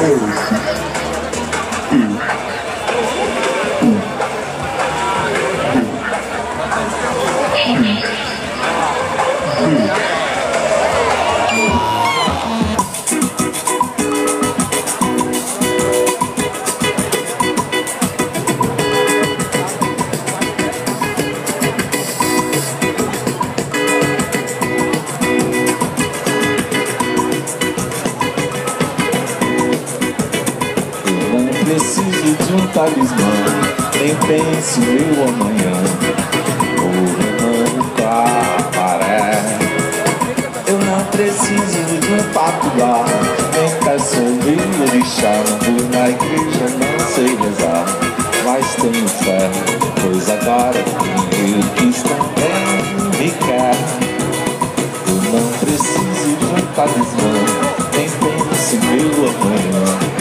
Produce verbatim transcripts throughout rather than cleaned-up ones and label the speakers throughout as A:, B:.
A: Preciso de um talismã, nem pense meu amanhã. Morrendo com a maré. Eu não preciso de um patuá, nem peço um orixá. Não vou na igreja, não sei rezar, mas tenho fé, pois agora quem quis também me quer. Eu não preciso de um talismã, nem pense meu amanhã.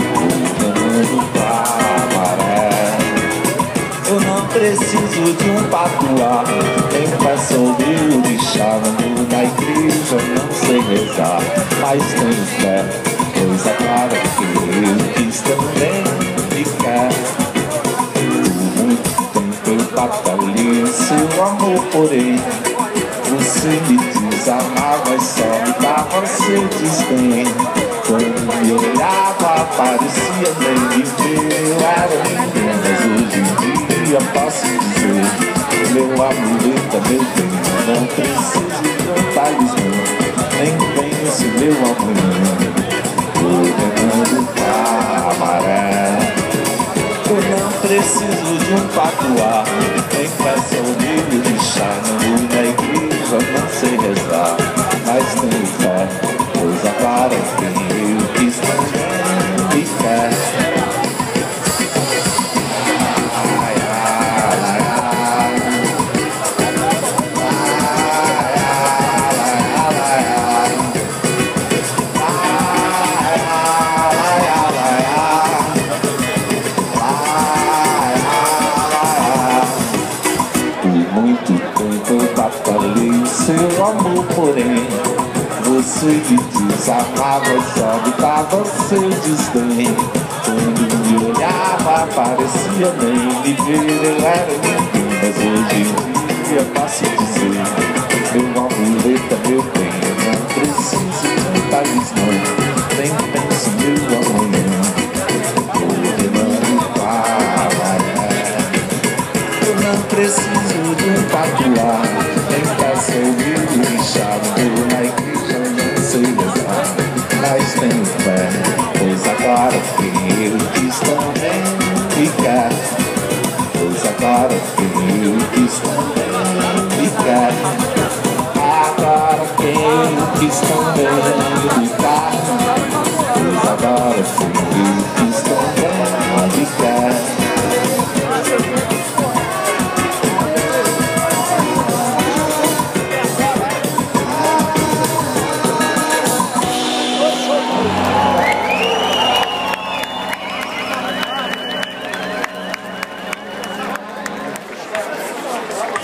A: Eu não preciso de um patuá, nem peço ouvir o orixá. Não vou na igreja, não sei rezar, mas tenho fé, pois agora que eu quis também me quer. Por muito tempo eu batalhei seu amor, porém você me desamava e só me dava seu desdém. Quando me olhava, parecia nem me ver. Eu era ninguém, mas hoje em dia posso dizer: meu amuleto é meu bem. Não preciso de um talismã, nem pense meu amanhã. Vou remando com a maré. Eu não preciso de um patuá, nem peço ouvir o orixá. Não vou na igreja, não sei rezar, mas tenho fé, pois agora quem eu quis também me quer. Ai, ai, ai, ai. Por muito tempo eu batalhei o seu amor, porém você me desamava e só me dava seu desdém. Quando me olhava, parecia nem me ver. Eu era ninguém, mas hoje em dia posso dizer: meu amuleto é meu bem. Eu não preciso de um talismã, nem penso meu amanhã. Vou remando com a maré. Eu não preciso de um patuá, nem peço ouvir o orixá. Não vou na igreja, não sei rezar, mas tenho fé, pois agora quem eu quis também me quer. Pois agora quem eu quis também me quer. Agora quem eu quis também me quer. Pois agora quem eu quis também me quer.